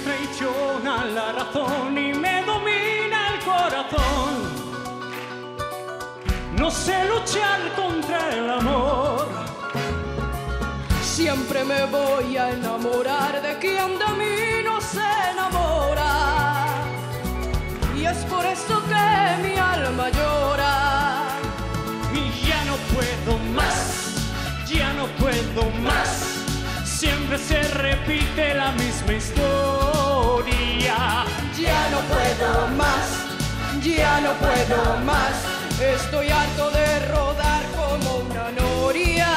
traiciona la razón y me domina el corazón. No sé luchar contra el amor. Siempre me voy a enamorar de quien de mí no se enamora. Y es por eso que mi alma llora. Y ya no puedo más, ya no puedo más. Siempre se repite la misma historia. Ya no puedo más, ya no puedo más. Estoy harto de rodar como una noria.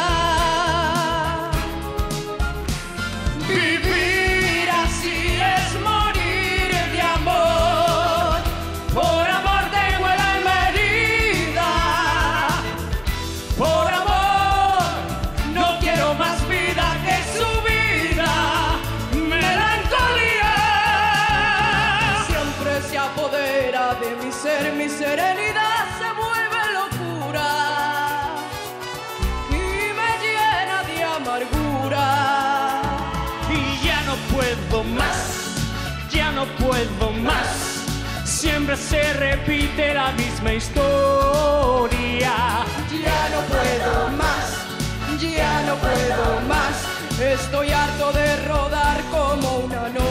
Vivir así es morir de amor. Por amor tengo el alma herida. Por amor no quiero más vida que su vida. Melancolía siempre se apodera de mi ser, mi serenidad se vuelve locura y me llena de amargura. Y ya no puedo más, ya no puedo más. Siempre se repite la misma historia. Ya no puedo más, ya no puedo más. Estoy harto de rodar como una noche.